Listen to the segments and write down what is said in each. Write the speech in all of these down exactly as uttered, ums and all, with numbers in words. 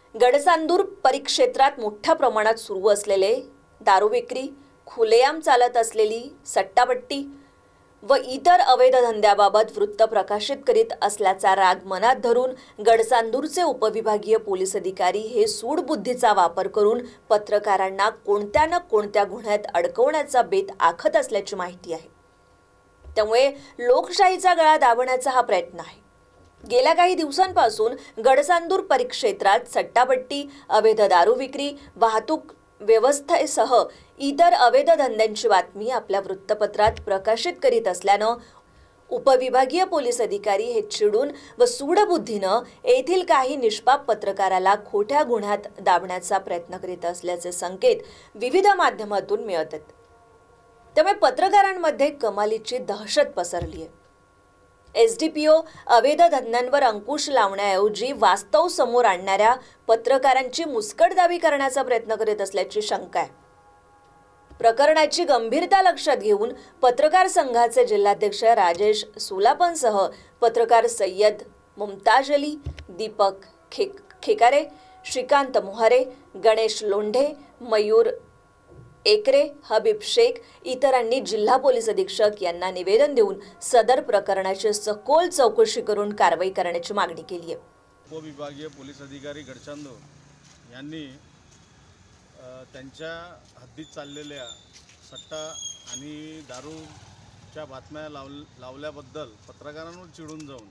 गडचांदूर परिक्षेत्रात मोठ्या प्रमाणात सुरू असलेले दारू विक्री, खुलेआम चालत असलेली सट्टापट्टी व इतर अवैध धंद्याबाबत वृत्त प्रकाशित करीत असल्याचा राग मनात धरून गडचांदूरचे उपविभागीय पोलीस अधिकारी हे सूडबुद्धीचा वापर करून पत्रकारांना कोणत्या न कोणत्या गुन्ह्यात अडकवण्याचा बेत आखत असल्याची माहिती आहे। त्यामुळे लोकशाहीचा गळा दाबण्याचा हा प्रयत्न आहे। गेल्या काही दिवसांपासून गडचांदूर परिक्षेत्रात सट्टापट्टी, अवैध दारू विक्री, वाहतूक व्यवस्थेसह इतर अवैध धंद्यांची बातमी आपल्या वृत्तपत्रात प्रकाशित करीत असल्यानं उपविभागीय पोलीस अधिकारी हे चिडून व सूडबुद्धीनं येथील काही निष्पाप पत्रकाराला खोट्या गुन्ह्यात दाबण्याचा प्रयत्न करीत असल्याचे संकेत विविध माध्यमातून मिळत आहेत। त्यामुळे पत्रकारांमध्ये कमालीची दहशत पसरली आहे। एसडीपीओ अवैध धंद्यांवर अंकुश लावण्याऐवजी वास्तव समोर आणणाऱ्या पत्रकारांची मुस्कटदाबी करण्याचा प्रयत्न करीत असल्याची शंका आहे। प्रकरणाची गंभीरता लक्षात घेऊन पत्रकार संघाचे जिल्हाध्यक्ष राजेश सुलापनसह पत्रकार सय्यद मुमताज अली, दीपक खे खेकारे, श्रीकांत मोहारे, गणेश लोंढे, मयूर एकरे, हबीब शेख इतरांनी जिल्हा पोलीस अधीक्षक यांना निवेदन देऊन सदर प्रकरणाची सखोल चौकशी करून कारवाई करण्याची मागणी केली आहे। उपविभागीय पोलीस अधिकारी गडचांदूर यांनी त्यांच्या हद्दीत चाललेल्या सट्टा आणि दारूच्या बातम्या लाव लावल्याबद्दल पत्रकारांवर चिडून जाऊन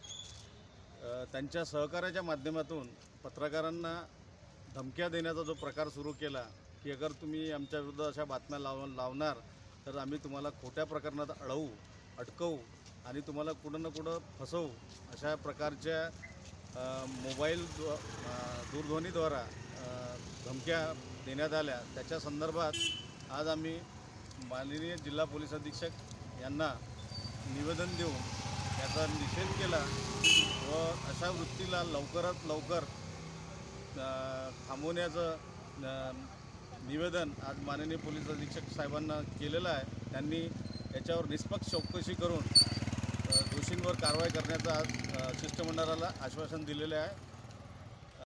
त्यांच्या सहकार्याच्या माध्यमातून पत्रकारांना धमक्या देण्याचा जो प्रकार सुरू केला की अगर तुम्ही आमच्या विरुद्ध अशा बातम्या लाव लावणार तर आम्ही तुम्हाला खोट्या प्रकरणात अडवू, अटकवू आणि तुम्हाला कुठं ना कुठं फसवू, अशा प्रकारच्या मोबाईल दूरध्वनीद्वारा धमक्या देण्यात आल्या। त्याच्या संदर्भात आज आम्ही माननीय जिल्हा पोलीस अधीक्षक यांना निवेदन देऊन याचा निषेध केला व अशा वृत्तीला लवकरात लवकर थांबवण्याचं निवेदन आज माननीय पोलीस अधीक्षक साहेबांना केलेलं आहे। त्यांनी याच्यावर निष्पक्ष चौकशी करून दोषींवर कारवाई करण्याचं आज शिष्टमंडळाला आश्वासन दिलेले आहे।